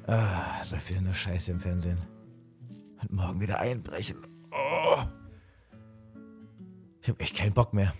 Ah, läuft wieder nur Scheiße im Fernsehen. Und morgen wieder einbrechen. Oh. Ich hab echt keinen Bock mehr.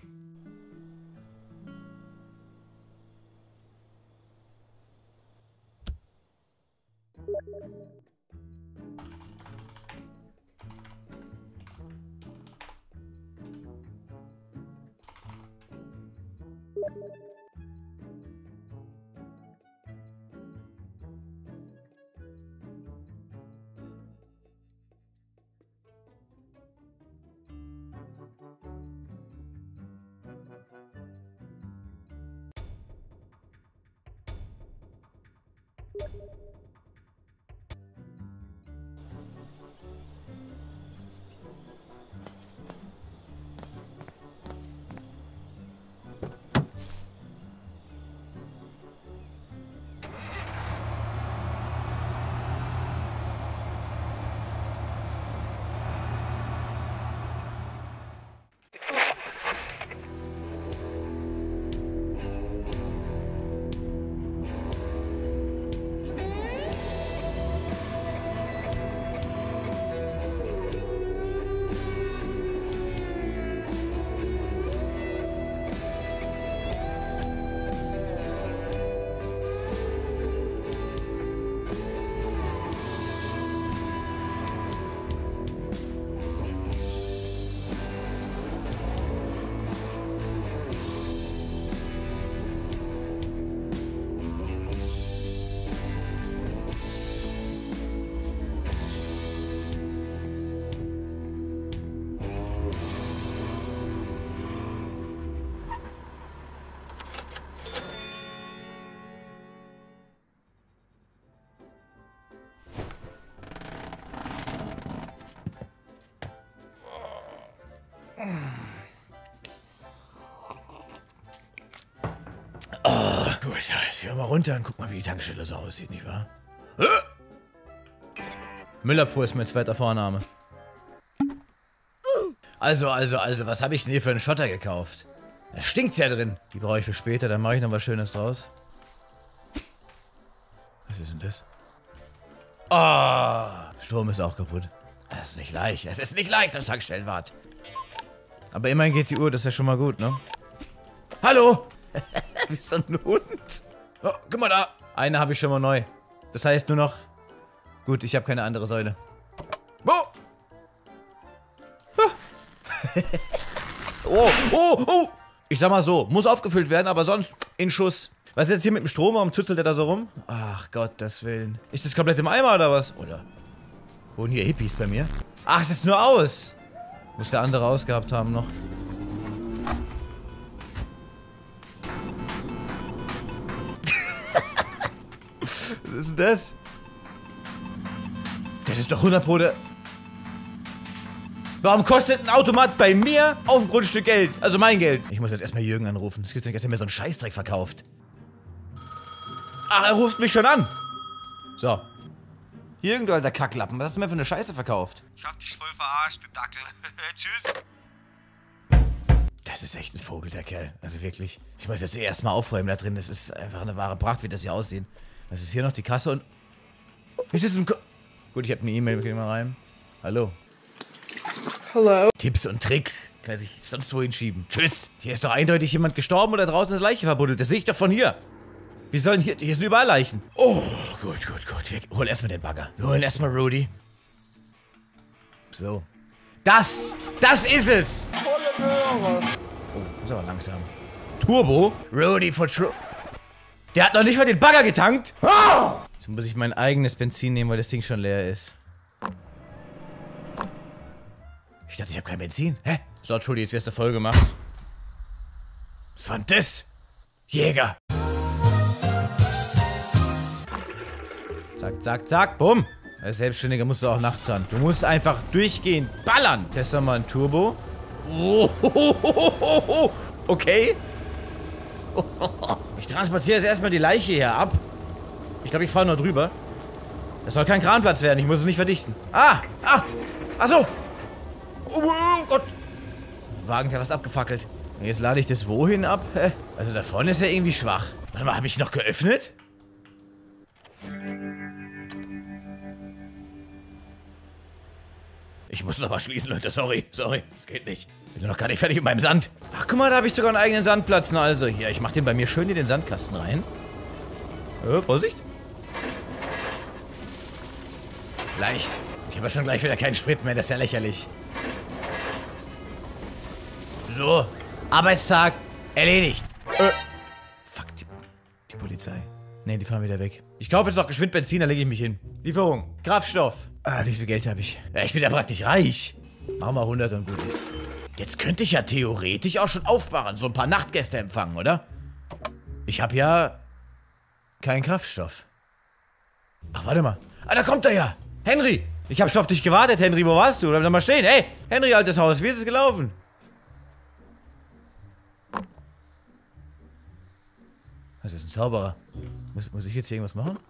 Gut, jetzt gehen wir mal runter und guck mal, wie die Tankstelle so aussieht, nicht wahr? Müllabfuhr ist mein zweiter Vorname. Also, was habe ich denn hier für einen Schotter gekauft? Da stinkt's ja drin. Die brauche ich für später, dann mache ich noch was Schönes draus. Was ist denn das? Oh, Strom ist auch kaputt. Das ist nicht leicht, das Tankstellenwart. Aber immerhin geht die Uhr, das ist ja schon mal gut, ne? Hallo! Bist du ein Hund? Oh, guck mal da! Eine habe ich schon mal neu. Das heißt nur noch... Gut, ich habe keine andere Säule. Oh! Oh! Ich sag mal so, muss aufgefüllt werden, aber sonst in Schuss. Was ist jetzt hier mit dem Strom? Warum zützelt der da so rum? Ach Gottes Willen. Ist das komplett im Eimer oder was? Oder wohnen hier Hippies bei mir? Ach, es ist nur aus! Muss der andere ausgehabt haben noch. Was ist denn das? Das ist doch 100 Pro. Warum kostet ein Automat bei mir auf dem Grundstück Geld? Also mein Geld. Ich muss jetzt erstmal Jürgen anrufen. Es gibt nicht, dass er mir so einen Scheißdreck verkauft. Ach, er ruft mich schon an. So. Jürgen, du alter Kacklappen, was hast du mir für eine Scheiße verkauft? Ich hab dich voll verarscht, du Dackel. Tschüss. Das ist echt ein Vogel, der Kerl. Also wirklich. Ich muss jetzt erstmal aufräumen da drin. Das ist einfach eine wahre Pracht, wie das hier aussieht. Das ist hier noch die Kasse und... Ist das ein... Gut, ich habe eine E-Mail, geh mal rein. Hallo. Hallo. Tipps und Tricks. Kann er sich sonst wohin schieben. Tschüss. Hier ist doch eindeutig jemand gestorben oder draußen ist eine Leiche verbuddelt. Das sehe ich doch von hier. Wie sollen hier... Hier sind überall Leichen. Oh, gut. Wir holen erstmal den Bagger. Wir holen erstmal Rudy. So. Das ist es. Volle Möhre. Oh, ist aber langsam. Turbo? Rudy for True. Der hat noch nicht mal den Bagger getankt. Jetzt muss ich mein eigenes Benzin nehmen, weil das Ding schon leer ist. Ich dachte, ich habe kein Benzin. Hä? So, Entschuldigung, jetzt wirst du voll gemacht. Was war denn das? Jäger. Zack, bumm. Als Selbstständiger musst du auch nachts an. Du musst einfach durchgehend ballern. Test mal ein Turbo. Oh, okay. Ich transportiere jetzt erstmal die Leiche hier ab. Ich glaube, ich fahre nur drüber. Das soll kein Kranplatz werden. Ich muss es nicht verdichten. Ach so. Oh Gott. Wagen wäre was abgefackelt. Und jetzt lade ich das wohin ab? Also da vorne ist ja irgendwie schwach. Warte mal, habe ich noch geöffnet? Ich muss noch mal schließen, Leute. Sorry. Das geht nicht. Bin noch gar nicht fertig mit meinem Sand. Ach, guck mal, da habe ich sogar einen eigenen Sandplatz. Na also, hier, ich mache den bei mir schön in den Sandkasten rein. Vorsicht. Leicht. Ich habe ja schon gleich wieder keinen Sprit mehr. Das ist ja lächerlich. So. Arbeitstag erledigt. Fuck, die Polizei. Ne, die fahren wieder weg. Ich kaufe jetzt noch geschwind Benzin, da lege ich mich hin. Lieferung. Kraftstoff. Wie viel Geld habe ich? Ja, ich bin ja praktisch reich. Machen wir 100 und gut ist. Jetzt könnte ich ja theoretisch auch schon aufmachen. So ein paar Nachtgäste empfangen, oder? Ich habe ja keinen Kraftstoff. Ach, warte mal. Ah, da kommt er ja. Henry. Ich habe schon auf dich gewartet, Henry. Wo warst du? Bleib doch mal stehen. Hey, Henry, altes Haus. Wie ist es gelaufen? Das ist ein Zauberer. Muss ich jetzt hier irgendwas machen?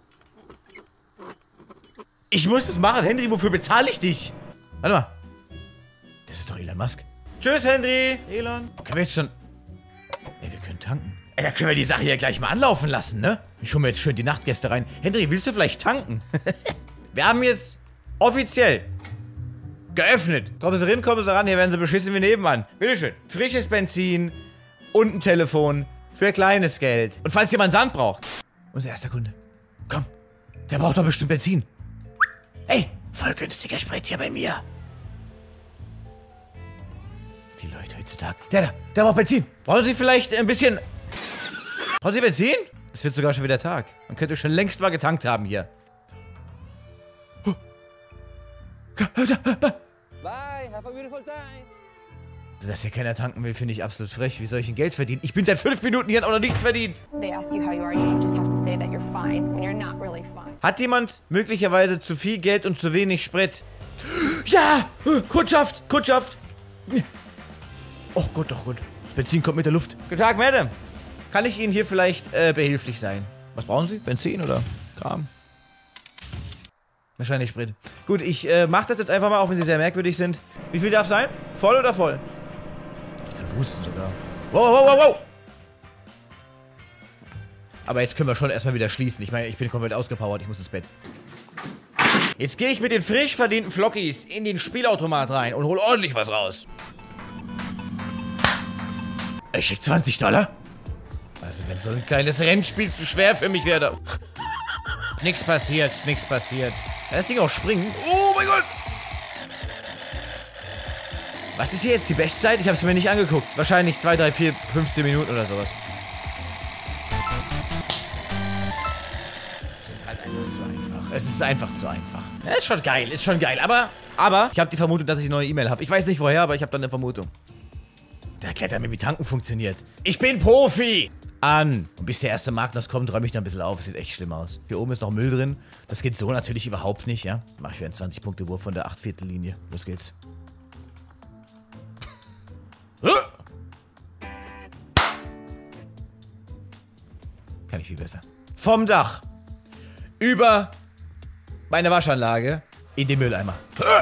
Ich muss es machen, Henry. Wofür bezahle ich dich? Warte mal. Das ist doch Elon Musk. Tschüss, Henry. Elon. Können wir jetzt schon... Ey, wir können tanken. Ey, da können wir die Sache hier gleich mal anlaufen lassen, ne? Ich hole mir jetzt schön die Nachtgäste rein. Henry, willst du vielleicht tanken? Wir haben jetzt offiziell geöffnet. Kommen Sie rein, kommen Sie ran. Hier werden Sie beschissen wie nebenan. Bitteschön. Frisches Benzin und ein Telefon. Für kleines Geld. Und falls jemand Sand braucht. Unser erster Kunde. Komm. Der braucht doch bestimmt Benzin. Ey, voll günstiger Sprit hier bei mir. Die Leute heutzutage. Der braucht Benzin. Brauchen Sie vielleicht ein bisschen... Brauchen Sie Benzin? Es wird sogar schon wieder Tag. Man könnte schon längst mal getankt haben hier. Bye, have a beautiful time. Dass hier keiner tanken will, finde ich absolut frech. Wie soll ich denn Geld verdienen? Ich bin seit 5 Minuten hier und auch noch nichts verdient. They ask you how you are, you just have to say that you're fine when you're not really fine. Hat jemand möglicherweise zu viel Geld und zu wenig Sprit? Ja! Kundschaft! Oh Gott, doch gut. Das Benzin kommt mit der Luft. Guten Tag, Madame. Kann ich Ihnen hier vielleicht behilflich sein? Was brauchen Sie? Benzin oder Kram? Wahrscheinlich Sprit. Gut, ich mach das jetzt einfach mal, auch wenn Sie sehr merkwürdig sind. Wie viel darf sein? Voll oder voll? Ich kann boosten sogar. Wow. Aber jetzt können wir schon erstmal wieder schließen. Ich meine, ich bin komplett ausgepowert. Ich muss ins Bett. Jetzt gehe ich mit den frisch verdienten Flockies in den Spielautomat rein und hol ordentlich was raus. Ich schick $20. Also wenn so ein kleines Rennspiel zu schwer für mich wäre. Nichts passiert. Das Ding auch springen. Oh mein Gott! Was ist hier jetzt die Bestzeit? Ich habe es mir nicht angeguckt. Wahrscheinlich 2, 3, 4, 15 Minuten oder sowas. Es ist halt einfach zu einfach. Es ist einfach zu einfach. Ja, ist schon geil, Aber ich habe die Vermutung, dass ich eine neue E-Mail habe. Ich weiß nicht woher, aber ich habe dann eine Vermutung. Der erklärt mir, wie Tanken funktioniert. Ich bin Profi! Und bis der erste Magnus kommt, räume ich noch ein bisschen auf. Es sieht echt schlimm aus. Hier oben ist noch Müll drin. Das geht so natürlich überhaupt nicht, ja. Mach ich für einen 20-Punkte-Wurf von der 8/4-Linie. Los geht's. Kann ich viel besser. Vom Dach. Über meine Waschanlage in den Mülleimer.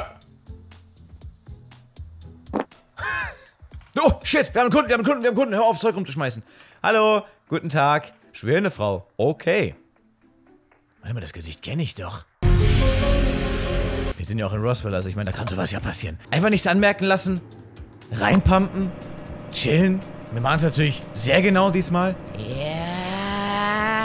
Oh, shit, wir haben einen Kunden. Hör auf, Zeug rumzuschmeißen. Hallo, guten Tag. Schwere Frau. Okay. Warte mal, das Gesicht kenne ich doch. Wir sind ja auch in Roswell, also ich meine, da kann sowas ja passieren. Einfach nichts anmerken lassen. Reinpumpen. Chillen. Wir machen es natürlich sehr genau diesmal. Ja.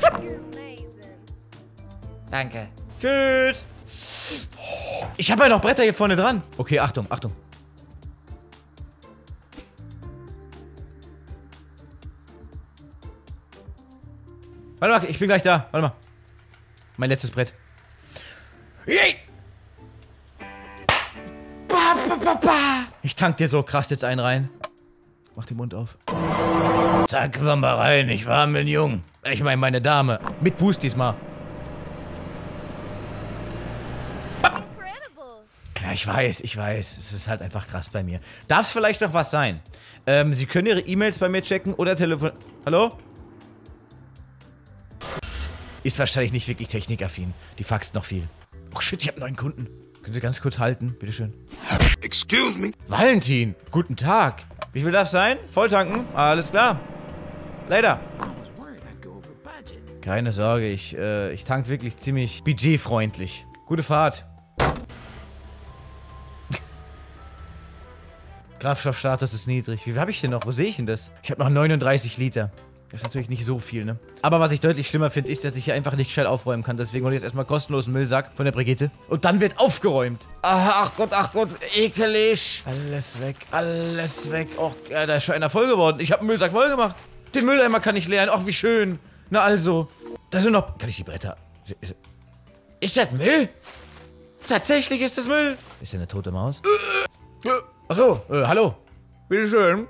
Danke. Tschüss. Ich habe ja noch Bretter hier vorne dran. Okay, Achtung. Warte mal, ich bin gleich da. Warte mal. Mein letztes Brett. Yay! Ich tank dir so krass jetzt einen rein. Mach den Mund auf. Tanken wir mal rein, ich war mit Jung. Ich meine meine Dame. Mit Boost diesmal. Ja, ich weiß. Es ist halt einfach krass bei mir. Darf es vielleicht noch was sein? Sie können Ihre E-Mails bei mir checken oder Telefon... Hallo? Ist wahrscheinlich nicht wirklich technikaffin. Die faxt noch viel. Oh shit, ich habe einen neuen Kunden. Können Sie ganz kurz halten? Bitteschön. Excuse me. Valentin, guten Tag. Wie viel darf es sein? Volltanken? Alles klar. Leider. Keine Sorge, ich tank wirklich ziemlich budgetfreundlich. Gute Fahrt. Kraftstoffstatus ist niedrig. Wie viel habe ich denn noch? Wo sehe ich denn das? Ich habe noch 39 Liter. Das ist natürlich nicht so viel, ne? Aber was ich deutlich schlimmer finde, ist, dass ich hier einfach nicht gescheit aufräumen kann. Deswegen hole ich jetzt erstmal kostenlosen Müllsack von der Brigitte. Und dann wird aufgeräumt. Ach Gott, ekelig. Alles weg, alles weg. Och, ja, da ist schon einer voll geworden. Ich habe einen Müllsack voll gemacht. Den Mülleimer kann ich leeren. Ach, wie schön. Na also. Da sind noch... Kann ich die Bretter... Ist das Müll? Tatsächlich ist das Müll. Ist der eine tote Maus? Achso, hallo. Bitteschön.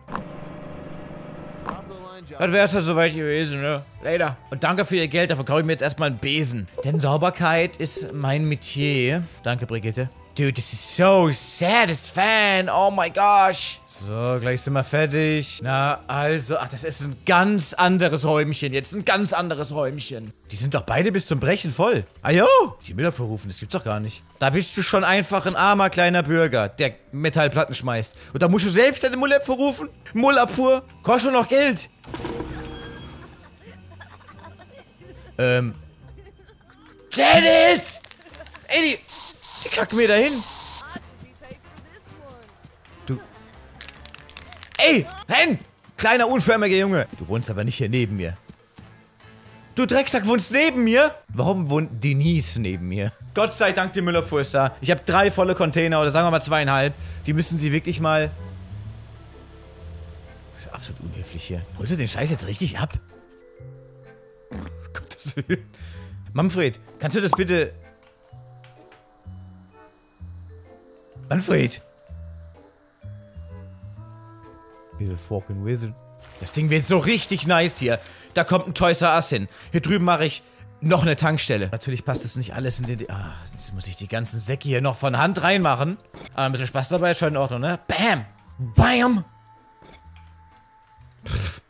Das wär's ja soweit gewesen, ne? Leider. Und danke für Ihr Geld, dafür kaufe ich mir jetzt erstmal einen Besen. Denn Sauberkeit ist mein Metier. Danke, Brigitte. Dude, this is so satisfying. Oh my gosh. So, gleich sind wir fertig. Na, also, ach, das ist ein ganz anderes Räumchen jetzt. Ein ganz anderes Räumchen. Die sind doch beide bis zum Brechen voll. Ah jo, die Müllabfuhr rufen, das gibt's doch gar nicht. Da bist du schon einfach ein armer kleiner Bürger, der Metallplatten schmeißt. Und da musst du selbst deine Müllabfuhr rufen? Müllabfuhr? Kostet doch noch Geld. Dennis! Ey, die kacken mir da hin. Ey, Hen! Kleiner, unförmiger Junge. Du wohnst aber nicht hier neben mir. Du Drecksack wohnst neben mir? Warum wohnt Denise neben mir? Gott sei Dank, die Müllabfuhr ist da. Ich habe 3 volle Container, oder sagen wir mal 2,5. Die müssen sie wirklich mal... Das ist absolut unhöflich hier. Holst du den Scheiß jetzt richtig ab? Gottes Willen. Manfred, kannst du das bitte... Manfred! Diese fucking Wizard. Das Ding wird so richtig nice hier. Da kommt ein Toys R Us hin. Hier drüben mache ich noch eine Tankstelle. Natürlich passt das nicht alles in den... Ah, jetzt muss ich die ganzen Säcke hier noch von Hand reinmachen. Aber mit dem Spaß dabei ist schon in Ordnung, ne? Bam! Bam! Pff.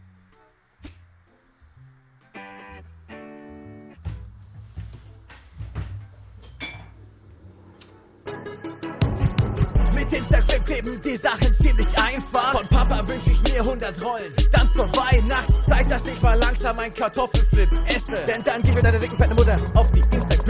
Mit Instagram kleben die Sachen ziemlich einfach. Von Papa wünsche ich mir 100 Rollen. Dann zur Weihnachtszeit, dass ich mal langsam ein Kartoffelflip esse. Denn dann gib mir deine dicken fette Mutter auf die Instagram.